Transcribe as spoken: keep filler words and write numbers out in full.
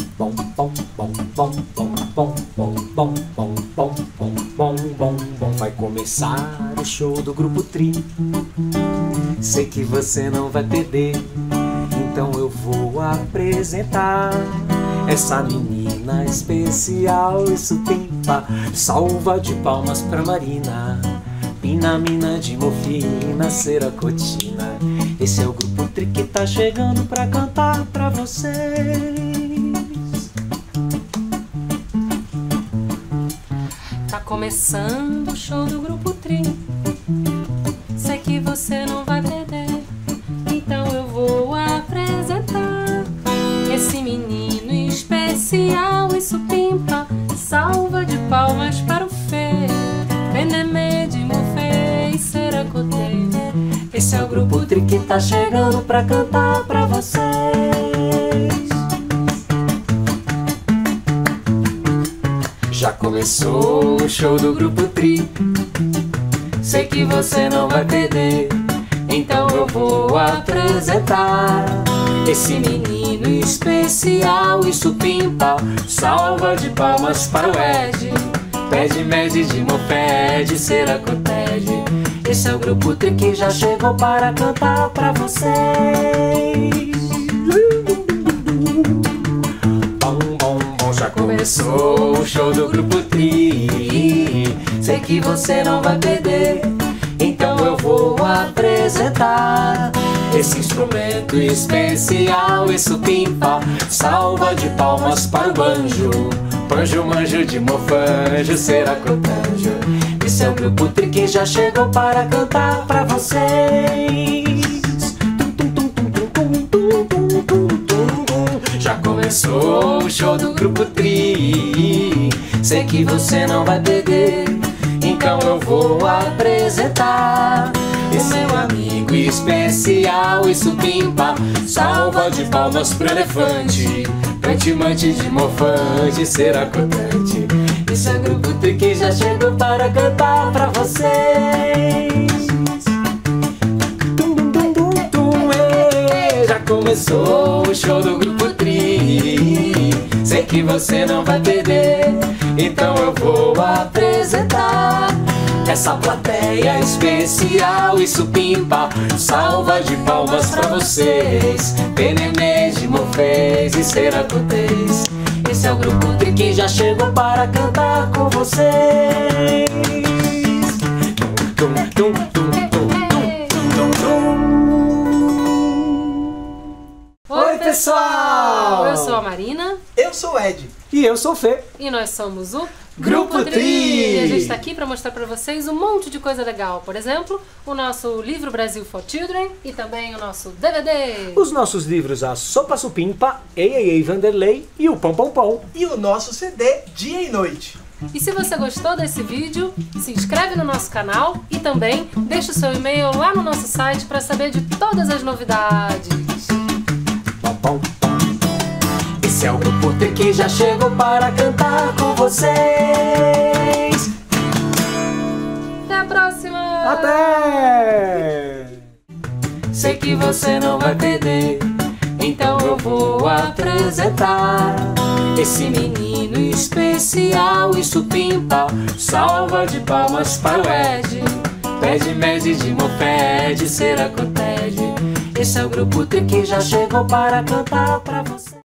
bom, bom, bom, bom, bom, bom, bom, bom, bom, bom, bom, bom, bom, bom. Vai começar o show do Grupo Tri. Sei que você não vai perder, então eu vou apresentar essa menina especial. Isso pimpa, salva de palmas pra Marina, Pina, mina de morfina, Seracotina. Esse é o Grupo Tri que tá chegando pra cantar pra vocês. Tá começando o show do Grupo Tri. Sei que você não vai perder, então eu vou apresentar esse menino especial. Isso pimpa, salva de palmas para o Fê, Benemê de Morfê e Seracotê. Esse é o Grupo Tri que tá chegando pra cantar pra vocês. Já começou o show do Grupo Tri. Sei que você não vai perder, então eu vou apresentar esse menino especial. Isso pimpa, salva de palmas para o Ed, Pede, mede de mopede, Seracotede. Esse é o Grupo Tri que já chegou para cantar pra vocês. Bom, bom, bom, já começou o show do Grupo Tri. Sei que você não vai perder, então eu vou apresentar esse instrumento especial. Isso pimpa, salva de palmas para o banjo, banjo, manjo de mofanjo, Seracotanjo. Esse é o Grupo Tri que já chegou para cantar pra vocês. Já começou o show do Grupo Tri. Sei que você não vai perder, então eu vou apresentar o meu amigo especial. Isso pimpa, salva de palmas pro elefante, Cantimante de mofante, Seracotante. Esse é o Grupo Tri que já chegou para cantar pra vocês. Tum, tum, tum, tum, tum, ê. Já começou o show do Grupo Tri. Sei que você não vai perder, então eu vou apresentar essa plateia especial. Isso pimpa, salva de palmas pra vocês, Benemê de Morfês e Seracotês. Esse é o Grupo Tri que já chegou para cantar com vocês. Tum, tum, tum, tum, tum, tum, tum. Oi, pessoal! Eu sou a Marina. Eu sou o Ed. E eu sou o Fê. E nós somos o Grupo Tri. E a gente está aqui para mostrar para vocês um monte de coisa legal. Por exemplo, o nosso livro Brasil for Children e também o nosso D V D. Os nossos livros A Sopa Supimpa, Ei Ei Ei Vanderlei e o Pão Pão Pão. E o nosso C D Dia e Noite. E se você gostou desse vídeo, se inscreve no nosso canal e também deixa o seu e-mail lá no nosso site para saber de todas as novidades. Pão, pão, pão. Esse é o Grupo Tri que já chegou para cantar com vocês. Até a próxima! Até! Sei que você não vai perder, então eu vou apresentar esse menino especial. Isso pimpa, salva de palmas para o Ed, Pede, mede de mopede, Seracotede. Esse é o Grupo Tri que já chegou para cantar pra você.